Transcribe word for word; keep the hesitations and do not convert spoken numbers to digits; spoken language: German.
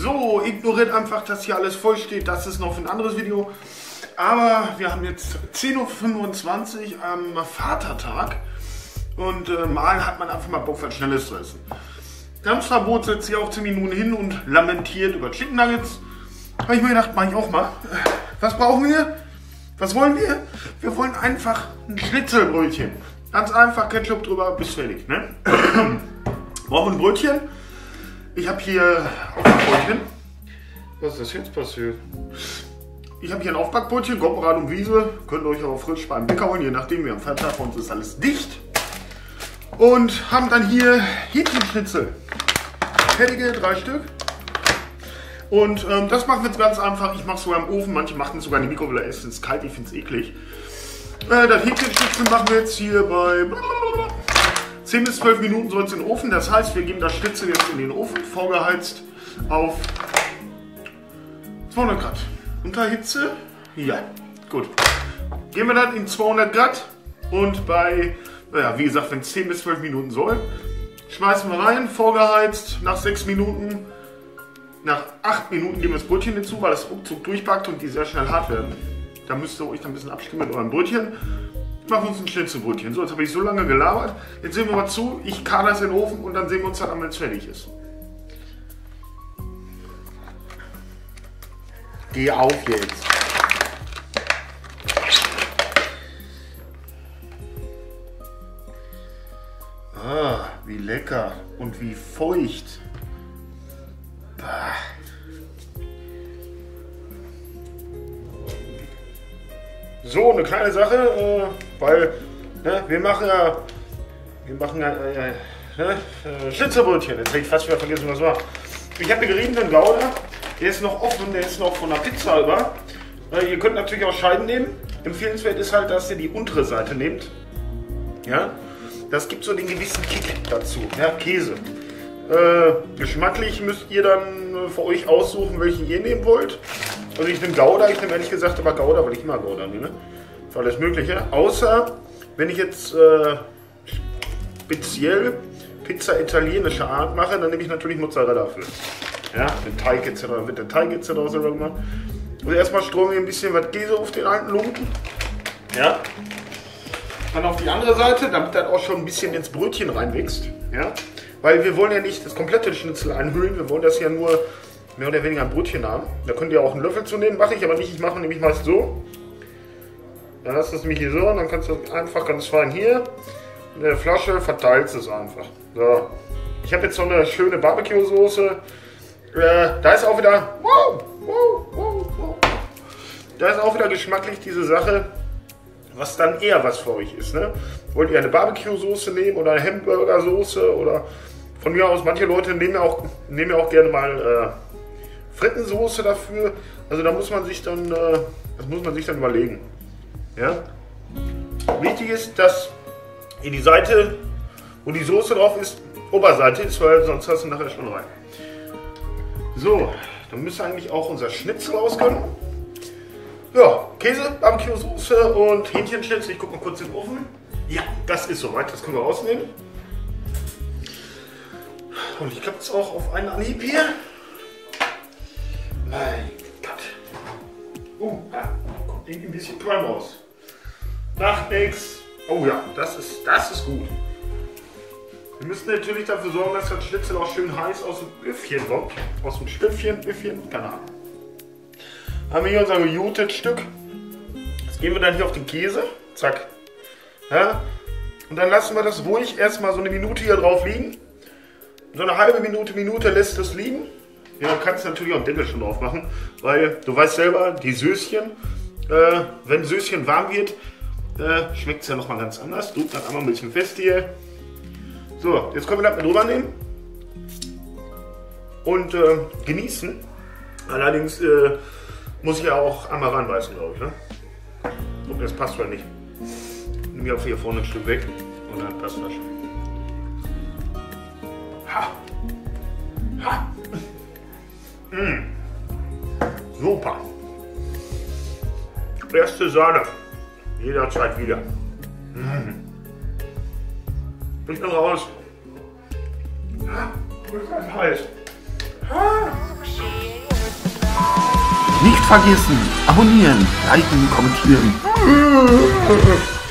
So, ignoriert einfach, dass hier alles voll steht. Das ist noch für ein anderes Video. Aber wir haben jetzt zehn Uhr fünfundzwanzig am Vatertag. Und äh, mal hat man einfach mal Bock, was Schnelles zu essen. Hamsterbrot setzt hier auch zehn Minuten hin und lamentiert über Chicken Nuggets. Habe ich mir gedacht, mache ich auch mal. Was brauchen wir? Was wollen wir? Wir wollen einfach ein Schnitzelbrötchen. Ganz einfach, Ketchup drüber, bis fertig. Ne? Brauchen wir ein Brötchen? Ich habe hier Aufbackbrötchen. Was ist das jetzt passiert? Ich habe hier ein Aufbackbrötchen, Goppenrad und Wiese. Könnt ihr euch auch frisch beim Bäcker holen, je nachdem. Wir haben Feiertag, bei uns ist alles dicht. Und haben dann hier Hähnchenschnitzel. Fertige, drei Stück. Und ähm, das machen wir jetzt ganz einfach. Ich mache es sogar im Ofen. Manche machen es sogar in die Mikrowelle. Es ist kalt, ich finde es eklig. Äh, das Hähnchenschnitzel machen wir jetzt hier bei zehn bis zwölf Minuten soll es in den Ofen. Das heißt, wir geben das Schnitzel jetzt in den Ofen, vorgeheizt auf zweihundert Grad. Unter Hitze? Ja, gut. Geben wir das in zweihundert Grad und bei, naja, wie gesagt, wenn es zehn bis zwölf Minuten soll, schmeißen wir rein, vorgeheizt, nach sechs Minuten, nach acht Minuten geben wir das Brötchen hinzu, weil das ruckzuck durchbackt und die sehr schnell hart werden. Da müsst ihr euch dann ein bisschen abstimmen mit eurem Brötchen. Machen wir uns ein Schnitzelbrötchen. So, jetzt habe ich so lange gelabert. Jetzt sehen wir mal zu, ich kann das in den Ofen und dann sehen wir uns dann an, wenn es fertig ist. Geh auf jetzt. Ah, wie lecker und wie feucht. Bah. So, eine kleine Sache, äh, weil ne, wir machen ja, wir machen ja äh, ne, äh, Schnitzelbrötchen. Jetzt hätte ich fast wieder vergessen, was war. Ich habe hier geriebenen Gouda, der ist noch offen, der ist noch von der Pizza über. Äh, ihr könnt natürlich auch Scheiben nehmen. Empfehlenswert ist halt, dass ihr die untere Seite nehmt. Ja, das gibt so den gewissen Kick dazu. Ja, Käse. Äh, geschmacklich müsst ihr dann für euch aussuchen, welchen ihr nehmen wollt. Also ich nehme Gouda, ich nehme ehrlich gesagt aber Gouda, weil ich immer Gouda nehme. Für alles Mögliche. Außer, wenn ich jetzt äh, speziell Pizza italienischer Art mache, dann nehme ich natürlich Mozzarella für. Ja, den Teig et cetera wird der Teig et cetera selber gemacht. Also erstmal streuen wir ein bisschen was Käse auf den alten Lumpen. Ja. Dann auf die andere Seite, damit das auch schon ein bisschen ins Brötchen reinwächst. Ja. Weil wir wollen ja nicht das komplette Schnitzel einhüllen, wir wollen das ja nur mehr oder weniger ein Brötchen haben. Da könnt ihr auch einen Löffel zu nehmen, mache ich aber nicht. Ich mache nämlich meist so. Dann hast du es nämlich hier so und dann kannst du einfach ganz fein hier in der Flasche verteilst es einfach. So. Ich habe jetzt so eine schöne Barbecue-Soße. Äh, da ist auch wieder, wow, wow, wow, wow. Da ist auch wieder geschmacklich diese Sache, was dann eher was für euch ist. Ne? Wollt ihr eine Barbecue-Soße nehmen oder eine Hamburger-Soße oder von mir aus, manche Leute nehmen ja auch, nehmen ja auch gerne mal äh, Frittensoße dafür. Also da muss man sich dann, äh, das muss man sich dann überlegen. Ja? Wichtig ist, dass in die Seite, wo die Soße drauf ist, Oberseite ist, weil sonst hast du nachher schon rein. So, dann müsste eigentlich auch unser Schnitzel raus können. Ja, Käse, Barbecue-Soße und Hähnchenschnitzel. Ich gucke mal kurz in den Ofen. Ja, das ist soweit, das können wir rausnehmen. Und ich glaube es auch auf einen Anhieb hier. Mein Gott. Uh, da kommt irgendwie ein bisschen Qualm raus. Macht nix. Oh ja, das ist, das ist gut. Wir müssen natürlich dafür sorgen, dass das Schnitzel auch schön heiß aus dem Öffchen kommt. Aus dem Stöpfchen, Öffchen, keine Ahnung. Haben wir hier unser gejutes Stück. Jetzt gehen wir dann hier auf den Käse. Zack. Ja. Und dann lassen wir das ruhig erstmal so eine Minute hier drauf liegen. So eine halbe Minute, Minute lässt es liegen. Ja, dann kannst du natürlich auch einen Deckel schon drauf machen. Weil du weißt selber, die Söschen, äh, wenn Söschen warm wird, äh, schmeckt es ja nochmal ganz anders. Drückt das einmal ein bisschen fest hier. So, jetzt können wir das mit drüber nehmen. Und äh, genießen. Allerdings äh, muss ich ja auch einmal ranbeißen, glaube ich. Ne? Und das passt wohl nicht. Nimm mir auch hier vorne ein Stück weg und dann passt das schon. Ha! Ha! Mmh. Super! Beste Sahne. Jederzeit wieder. Mmh. Ich bin raus. Ha! Das ist heiß. Ha! Nicht vergessen, abonnieren, liken, kommentieren.